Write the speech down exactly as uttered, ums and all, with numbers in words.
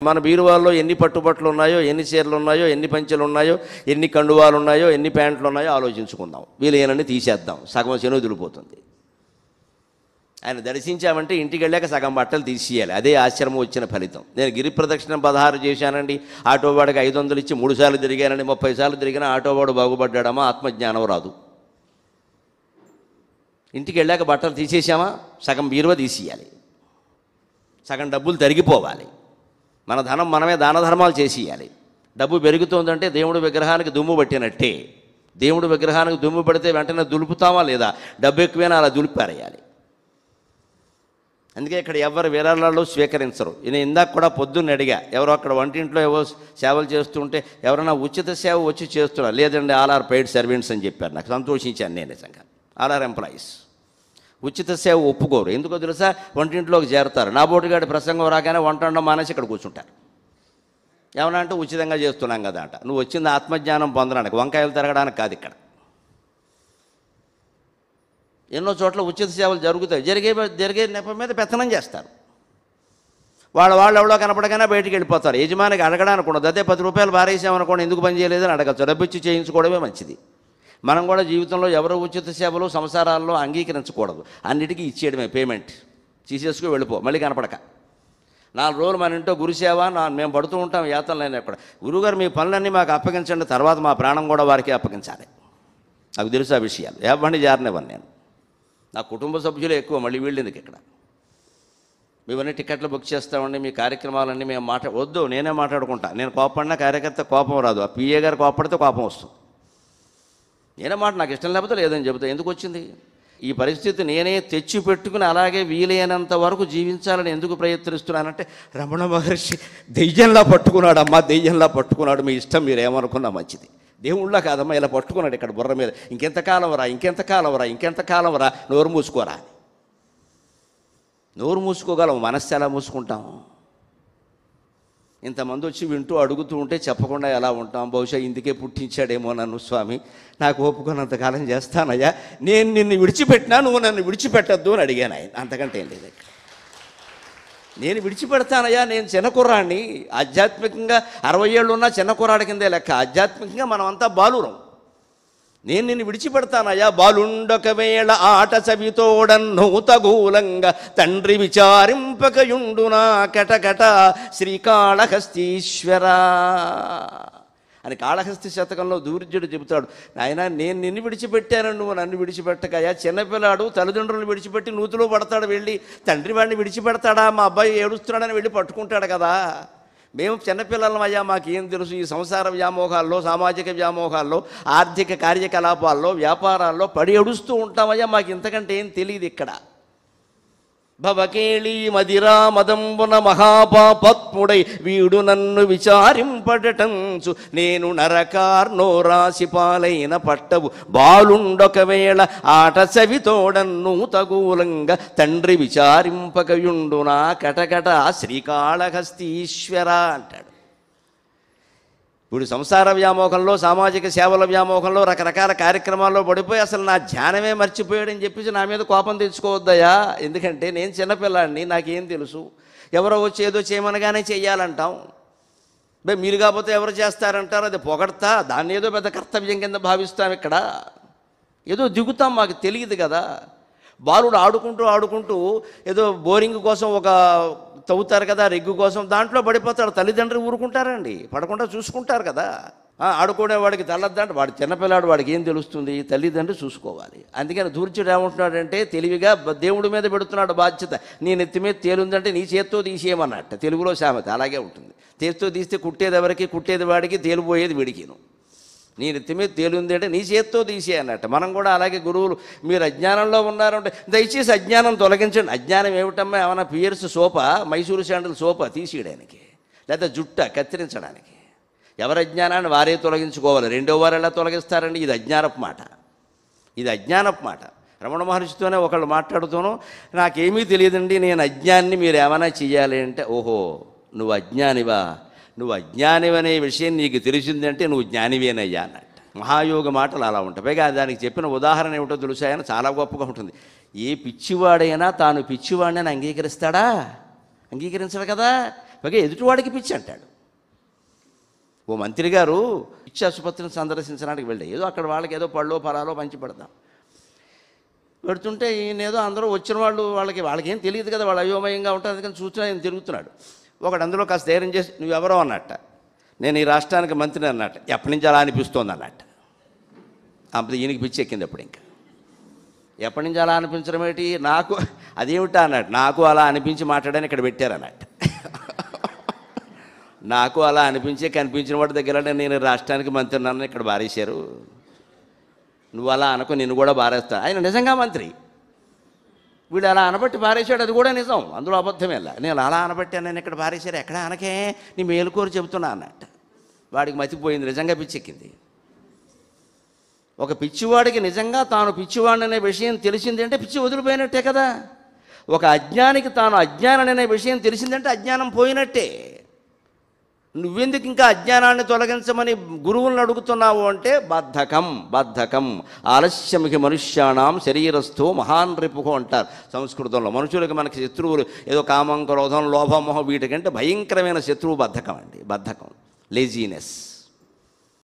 మన బీరువాల్లో ఎన్ని పట్టుబట్టలు ఉన్నాయో, ఎన్ని చీరలు ఉన్నాయో, ఎన్ని పంచెలు ఉన్నాయో, ఎన్ని కండువాలు ఉన్నాయో, ఎన్ని ప్యాంట్లు ఉన్నాయో ఆలోచించుకుందాం. వీలైనన్ని తీసేద్దాం, సగం శను వదిలిపోతుంది. ఆయన దర్శించామంటే ఇంటికి వెళ్ళాక సగం బట్టలు తీసేయాలి. అదే ఆశ్రమం వచ్చిన ఫలితం. నేను గిరి ప్రదక్షిణ పదహారు చేశానండి, ఆటోవాడికి ఐదు వందలు ఇచ్చి మూడు సార్లు తిరిగానండి, ముప్పై సార్లు తిరిగినా ఆటోవాడు బాగుపడ్డాడమ్మా, ఆత్మజ్ఞానం రాదు. ఇంటికి వెళ్ళాక బట్టలు తీసేసామా, సగం బీరువా తీసేయాలి, సగం డబ్బులు తరిగిపోవాలి. మన ధనం మనమే దాన ధర్మాలు చేసేయాలి. డబ్బు పెరుగుతోందంటే దేవుడి విగ్రహానికి దుమ్ము పట్టినట్టే. దేవుడి విగ్రహానికి దుమ్ము పడితే వెంటనే దులుపుతామా లేదా? డబ్బు ఎక్కువైనా అలా దులిపారేయాలి. అందుకే ఇక్కడ ఎవరు విరాళాలు స్వీకరించరు. నేను ఇందాక కూడా పొద్దున్న అడిగా, ఎవరో అక్కడ వంటింట్లో ఏవో సేవలు చేస్తుంటే ఎవరైనా ఉచిత సేవ వచ్చి చేస్తున్నారు. లేదండి, ఆల్ ఆర్ పెయిడ్ సర్వెంట్స్ అని చెప్పారు. నాకు సంతోషించాను నేను నిజంగా. All are employees. ఉచిత సేవ ఒప్పుకోరు. ఎందుకో తెలుసా? వంటింట్లోకి చేరతారు. నా బోటుగాడి ప్రసంగం రాగానే వంట వండడం మానేసి ఇక్కడ కూర్చుంటారు. ఏమన్నా అంటే ఉచితంగా చేస్తున్నాం కదా అంట. నువ్వు వచ్చింది ఆత్మజ్ఞానం పొందడానికి, వంకాయలు తిరగడానికి కాదు. ఇక్కడ ఎన్నో చోట్ల ఉచిత సేవలు జరుగుతాయి. జరిగే జరిగే నెప మీద పెత్తనం చేస్తారు. వాళ్ళ వాళ్ళు ఎవడో కనపడగానే బయటికి వెళ్ళిపోతారు. యజమానికి అడగడానికి ఉండదు. అదే పది రూపాయలు బారేసామనుకోండి, ఎందుకు పని చేయలేదని అడగచ్చు. డబ్బిచ్చి చేయించుకోవడమే మంచిది. మనం కూడా జీవితంలో ఎవరో ఉచిత సేవలు సంసారాల్లో అంగీకరించకూడదు. అన్నిటికీ ఇచ్చేయడమే పేమెంట్. తీసేసుకు వెళ్ళిపో, మళ్ళీ కనపడక. నాలుగు రోజులు మన ఇంట్లో గురుసేవ నా మేము పడుతూ ఉంటాం యాతనలైన అక్కడ. గురువుగారు మీ పనులన్నీ మాకు అప్పగించండి, తర్వాత మా ప్రాణం కూడా వారికి అప్పగించాలి. నాకు తెలుసు ఆ విషయాలు. ఏవ్వండి జారనివ్వను నేను. నా కుటుంబ సభ్యులే ఎక్కువ, మళ్ళీ వీళ్ళెందుకు ఇక్కడ. మేమన్నీ టికెట్లు బుక్ చేస్తామండి, మీ కార్యక్రమాలన్నీ మేము మాట వద్దు, నేనే మాట్లాడుకుంటా. నేను కోపడినా కార్యకర్త కోపం రాదు. ఆ పిఏ గారు కోపడితే కోపం వస్తుంది. నేనే మాట, నాకు ఇష్టం లేకపోతే లేదని చెబుతా. ఎందుకు వచ్చింది ఈ పరిస్థితి? నేనే తెచ్చి పెట్టుకుని అలాగే వీలైనంత వరకు జీవించాలని ఎందుకు ప్రయత్నిస్తున్నానంటే, రమణ మహర్షి దెయ్యంలా పట్టుకున్నాడు. అమ్మా దెయ్యంలా పట్టుకున్నాడు. మీ ఇష్టం, మీరు ఏమనుకున్నా మంచిది. దేవుళ్ళ కాదమ్మా, ఇలా పట్టుకున్నాడు ఇక్కడ బుర్ర మీద. ఇంకెంతకాలం రా, ఇంకెంతకాలం రా, ఇంకెంతకాలం రా, నోరు మూసుకోరా. నోరు మూసుకోగలం, మనస్సు ఎలా మూసుకుంటాము? ఇంతమంది వచ్చి వింటూ అడుగుతూ ఉంటే చెప్పకుండా ఎలా ఉంటాం? బహుశా ఇందుకే పుట్టించాడేమో నన్ను స్వామి. నాకు ఒప్పుకున్నంతకాలం చేస్తానయ్యా. నేను నిన్ను విడిచిపెట్టినా, నువ్వు నన్ను విడిచిపెట్టద్దు అని అడిగాను ఆయన. అంతకంటే ఏం లేదు. నేను విడిచిపెడతానయ్యా, నేను చిన్న కుర్రాడిని. ఆధ్యాత్మికంగా అరవై ఏళ్ళు ఉన్నా చిన్న కుర్రాడి కిందే లెక్క. ఆధ్యాత్మికంగా మనం అంతా బాలురం. నేను నిన్ను విడిచిపెడతానయ్యా. బాలుండొకవేళ ఆట సవితోడన్ను తగూలంగా తండ్రి విచారింపకయుండునా కటకట శ్రీకాళహస్తీశ్వర అని కాళహస్తి శతకంలో దూర్జుడు చెబుతాడు. నాయన, నేను నిన్ను విడిచిపెట్టాను, నువ్వు నన్ను విడిచిపెట్టకయా. చిన్నపిల్లాడు తల్లిదండ్రులను విడిచిపెట్టి నూతిలో పడతాడు. వెళ్ళి తండ్రి వాడిని విడిచిపెడతాడా? మా అబ్బాయి ఏడుస్తున్నాడని వెళ్ళి పట్టుకుంటాడు కదా. మేము చిన్నపిల్లలం అయ్యా, మాకేం తెలుసు? ఈ సంసార వ్యామోహాల్లో, సామాజిక వ్యామోహాల్లో, ఆర్థిక కార్యకలాపాల్లో, వ్యాపారాల్లో పడి ఏడుస్తూ ఉంటామయ్యా. మాకు ఇంతకంటే ఏం తెలియదు ఇక్కడ. భవకేళీ మదిరా మదంబున మహాపాపత్ముడై వీడు నన్ను విచారింపడటంచు నేను నరకార్నో రాసి పాలైన పట్టవు బాలుండొకవేళ ఆట సవితోడన్ను తగూలంగా తండ్రి విచారింపకయుండునా కటకట శ్రీకాళహస్తీశ్వర అంటాడు. ఇప్పుడు సంసార వ్యామోహంలో, సామాజిక సేవల వ్యామోహంలో, రకరకాల కార్యక్రమాల్లో పడిపోయి అసలు నా ధ్యానమే మర్చిపోయాడని చెప్పేసి నా మీద కోపం తెచ్చుకోవద్దయా. ఎందుకంటే నేను చిన్నపిల్లాడిని, నాకేం తెలుసు? ఎవరో వచ్చి ఏదో చేయమనగానే చెయ్యాలంటాం. బే మీరు కాకపోతే ఎవరు చేస్తారంటారు? అది పొగడతా, దాన్ని ఏదో పెద్ద కర్తవ్యం కింద భావిస్తాం. ఇక్కడ ఏదో దిగుతాం, మాకు తెలియదు కదా. బాలుడు ఆడుకుంటూ ఆడుకుంటూ ఏదో బోరింగ్ కోసం ఒక తవ్వుతారు కదా, రెగ్గు కోసం, దాంట్లో పడిపోతాడు. తల్లిదండ్రులు ఊరుకుంటారండి? పడకుండా చూసుకుంటారు కదా. ఆడుకునేవాడికి తెల్లద్దంటే వాడు చిన్నపిల్లాడు, వాడికి ఏం తెలుస్తుంది? తల్లిదండ్రులు చూసుకోవాలి. అందుకని దూర్చుడు ఏమంటున్నాడంటే, తెలివిగా దేవుడి మీద పెడుతున్నాడు బాధ్యత. నీ నెత్తి మీద తేలుందంటే నీ చేత్తో తీసేయమన్నట్ట. తెలుగులో సామెత అలాగే ఉంటుంది. చేత్తో తీస్తే కుట్టేది ఎవరికి? కుట్టేది వాడికి, తేలిపోయేది వీడికిను. నీ నెత్తి మీద తేలుంది అంటే నీ చేత్తో తీసే అన్నట్టు. మనం కూడా అలాగే గురువులు, మీరు అజ్ఞానంలో ఉన్నారంటే దయచేసి అజ్ఞానం తొలగించండి. అజ్ఞానం ఏమిటమ్మా? ఏమన్నా పియర్స్ సోపా, మైసూరు శాండిల్ సోపా తీసేయడానికి, లేదా జుట్ట కత్తిరించడానికి? ఎవరి అజ్ఞానాన్ని వారే తొలగించుకోవాలి. రెండో వారు ఎలా తొలగిస్తారండి? ఇది అజ్ఞానపు మాట. ఇది అజ్ఞానపు మాట. రమణ మహర్షితోనే ఒకళ్ళు మాట్లాడుతూను, నాకేమీ తెలియదండి, నేను అజ్ఞాన్ని, మీరు ఏమైనా చెయ్యాలి అంటే, ఓహో నువ్వు అజ్ఞానివా? నువ్వు అజ్ఞానివనే విషయం నీకు తెలిసిందంటే నువ్వు జ్ఞానివేనయ్యా అన్నట్టు. మహాయోగ మాటలు అలా ఉంటాయి. పైగా దానికి చెప్పిన ఉదాహరణ ఏమిటో తెలుసాయని చాలా గొప్పగా ఉంటుంది. ఏ పిచ్చివాడైనా తాను పిచ్చివాడిని అంగీకరిస్తాడా? అంగీకరించడు కదా. పైగా ఎదుటివాడికి పిచ్చి అంటాడు. ఓ మంత్రి గారు పిచ్చి ఆసుపత్రిని సందర్శించడానికి వెళ్ళే, ఏదో అక్కడ వాళ్ళకి ఏదో పళ్ళో పరాలో పంచి పెడదాం పెడుతుంటే ఈయన ఏదో అందరూ వచ్చిన వాళ్ళు వాళ్ళకి వాళ్ళకి ఏం తెలియదు కదా, వాళ్ళు అయోమయంగా ఉంటుంది కానీ చూస్తున్నా ఆయన తిరుగుతున్నాడు. ఒకడు అందులో కాస్త ధైర్యం చేసి నువ్వెవరో అన్నట్ట, నేను ఈ రాష్ట్రానికి మంత్రిని అన్నట్ట, ఎప్పటి నుంచి అలా అనిపిస్తోంది అన్నట్ట. అప్పుడు ఈయనకి పిచ్చి ఎక్కింది. అప్పుడు ఇంకా ఎప్పటి నుంచి అలా అనిపించడం ఏంటి, నాకు అదేమిటా అన్నట్టు, నాకు అలా అనిపించి మాట్లాడని ఇక్కడ పెట్టారు అన్నట్టు. నాకు అలా అనిపించే కనిపించిన వాడి దగ్గర నేను రాష్ట్రానికి మంత్రి నన్ను ఇక్కడ బారేశారు, నువ్వు అలా అనుకో నిన్ను కూడా బారేస్తా. ఆయన నిజంగా మంత్రి, వీడు అలా అనబట్టి బారేశాడు, అది కూడా నిజం, అందులో అబద్ధమేలా. నేను అలా అనబట్టాను, నేను ఇక్కడ బారేశారు, ఎక్కడ అనకే నీ మేలుకోరు చెబుతున్నా అన్నట్టు. వాడికి మతిపోయింది, నిజంగా పిచ్చెక్కింది. ఒక పిచ్చివాడికి నిజంగా తాను పిచ్చివాడిని అనే విషయం తెలిసింది అంటే పిచ్చి వదిలిపోయినట్టే కదా. ఒక అజ్ఞానికి తాను అజ్ఞానం అనే విషయం తెలిసిందంటే అజ్ఞానం పోయినట్టే. నువ్వెందుకు ఇంకా అజ్ఞానాన్ని తొలగించమని గురువులను అడుగుతున్నావు అంటే బద్ధకం బద్ధకం ఆలస్యమికి మనుష్యాణం శరీరస్థో మహాన్ రిపుహో అంటారు సంస్కృతంలో. మనుషులకు మనకి శత్రువులు ఏదో కామం, క్రోధం, లోభం, మొహం, వీటికంటే భయంకరమైన శత్రువు బద్ధకం అండి. బద్ధకం, లేజీనెస్.